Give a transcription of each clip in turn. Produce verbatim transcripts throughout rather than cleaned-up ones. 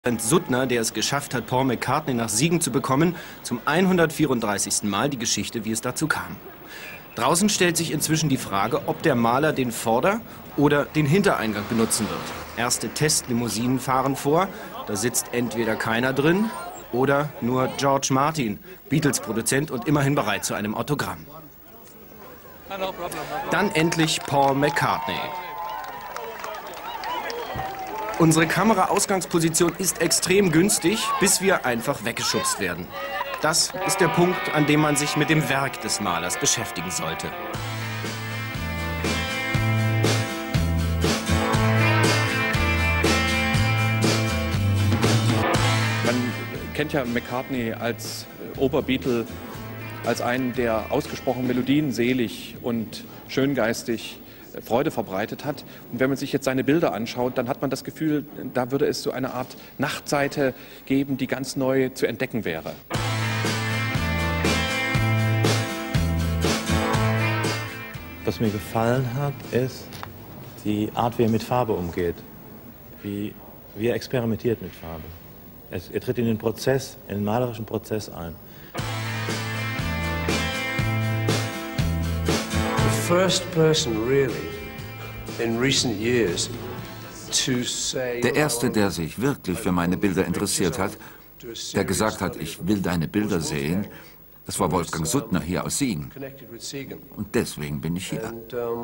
Suttner, der es geschafft hat, Paul McCartney nach Siegen zu bekommen, zum hundertvierunddreißigsten Mal die Geschichte, wie es dazu kam. Draußen stellt sich inzwischen die Frage, ob der Maler den Vorder- oder den Hintereingang benutzen wird. Erste Testlimousinen fahren vor, da sitzt entweder keiner drin oder nur George Martin, Beatles-Produzent und immerhin bereit zu einem Autogramm. Dann endlich Paul McCartney. Unsere Kamera-Ausgangsposition ist extrem günstig, bis wir einfach weggeschubst werden. Das ist der Punkt, an dem man sich mit dem Werk des Malers beschäftigen sollte. Man kennt ja McCartney als Oberbeatle, als einen, der ausgesprochen melodienselig und schöngeistig Freude verbreitet hat. Und wenn man sich jetzt seine Bilder anschaut, dann hat man das Gefühl, da würde es so eine Art Nachtseite geben, die ganz neu zu entdecken wäre. Was mir gefallen hat, ist die Art, wie er mit Farbe umgeht, wie, wie er experimentiert mit Farbe. Es, er tritt in den Prozess, in den malerischen Prozess ein. Der Erste, der sich wirklich für meine Bilder interessiert hat, der gesagt hat, ich will deine Bilder sehen, das war Wolfgang Suttner hier aus Siegen. Und deswegen bin ich hier.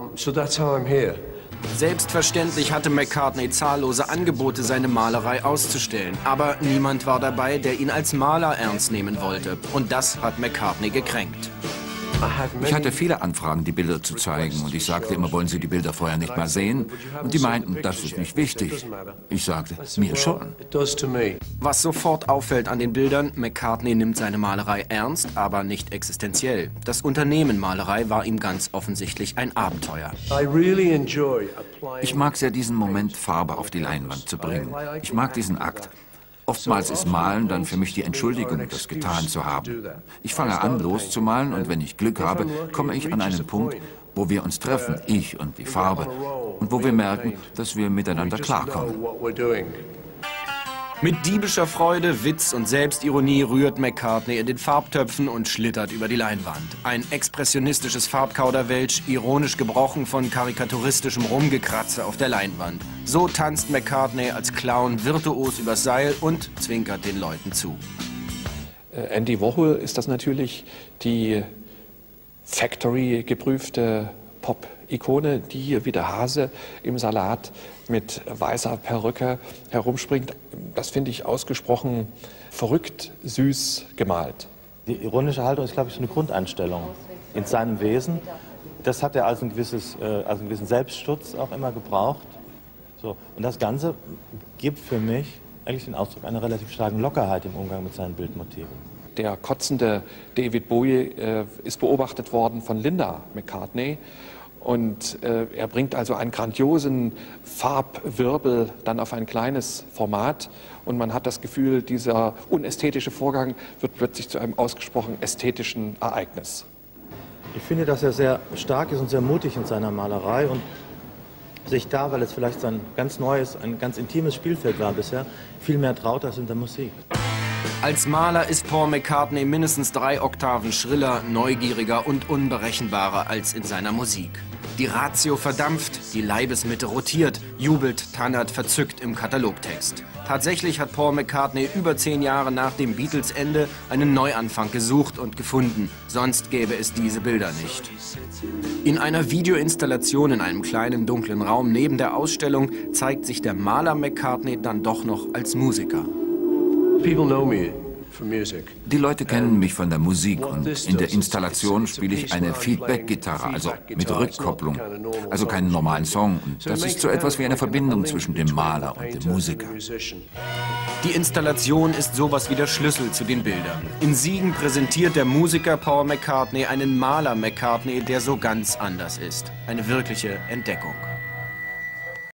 Selbstverständlich hatte McCartney zahllose Angebote, seine Malerei auszustellen. Aber niemand war dabei, der ihn als Maler ernst nehmen wollte. Und das hat McCartney gekränkt. Ich hatte viele Anfragen, die Bilder zu zeigen, und ich sagte immer, wollen Sie die Bilder vorher nicht mal sehen? Und die meinten, das ist nicht wichtig. Ich sagte, mir schon. Was sofort auffällt an den Bildern, McCartney nimmt seine Malerei ernst, aber nicht existenziell. Das Unternehmen Malerei war ihm ganz offensichtlich ein Abenteuer. Ich mag sehr diesen Moment, Farbe auf die Leinwand zu bringen. Ich mag diesen Akt. Oftmals ist Malen dann für mich die Entschuldigung, das getan zu haben. Ich fange an, loszumalen, und wenn ich Glück habe, komme ich an einen Punkt, wo wir uns treffen, ich und die Farbe, und wo wir merken, dass wir miteinander klarkommen. Mit diebischer Freude, Witz und Selbstironie rührt McCartney in den Farbtöpfen und schlittert über die Leinwand. Ein expressionistisches Farbkauderwelsch, ironisch gebrochen von karikaturistischem Rumgekratze auf der Leinwand. So tanzt McCartney als Clown virtuos übers Seil und zwinkert den Leuten zu. Andy Warhol ist das natürlich, die Factory-geprüfte Pop-Ikone, die hier wie der Hase im Salat mit weißer Perücke herumspringt. Das finde ich ausgesprochen verrückt, süß gemalt. Die ironische Haltung ist, glaube ich, so eine Grundeinstellung in seinem Wesen. Das hat er als, ein gewisses, äh, als einen gewissen Selbstschutz auch immer gebraucht. So. Und das Ganze gibt für mich eigentlich den Ausdruck einer relativ starken Lockerheit im Umgang mit seinen Bildmotiven. Der kotzende David Bowie äh, ist beobachtet worden von Linda McCartney. Und äh, er bringt also einen grandiosen Farbwirbel dann auf ein kleines Format. Und man hat das Gefühl, dieser unästhetische Vorgang wird plötzlich zu einem ausgesprochen ästhetischen Ereignis. Ich finde, dass er sehr stark ist und sehr mutig in seiner Malerei und sich da, weil es vielleicht sein ganz neues, ein ganz intimes Spielfeld war bisher, viel mehr traut als in der Musik. Als Maler ist Paul McCartney mindestens drei Oktaven schriller, neugieriger und unberechenbarer als in seiner Musik. Die Ratio verdampft, die Leibesmitte rotiert, jubelt, tannert, verzückt im Katalogtext. Tatsächlich hat Paul McCartney über zehn Jahre nach dem Beatles-Ende einen Neuanfang gesucht und gefunden. Sonst gäbe es diese Bilder nicht. In einer Videoinstallation in einem kleinen dunklen Raum neben der Ausstellung zeigt sich der Maler McCartney dann doch noch als Musiker. Die Leute kennen mich von der Musik, und in der Installation spiele ich eine Feedback-Gitarre, also mit Rückkopplung, also keinen normalen Song. Und das ist so etwas wie eine Verbindung zwischen dem Maler und dem Musiker. Die Installation ist sowas wie der Schlüssel zu den Bildern. In Siegen präsentiert der Musiker Paul McCartney einen Maler McCartney, der so ganz anders ist. Eine wirkliche Entdeckung.